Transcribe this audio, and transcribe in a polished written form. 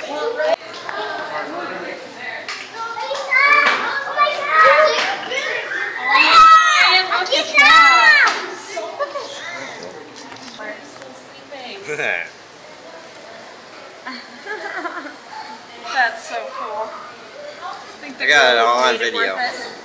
That's so cool. I got it all on video.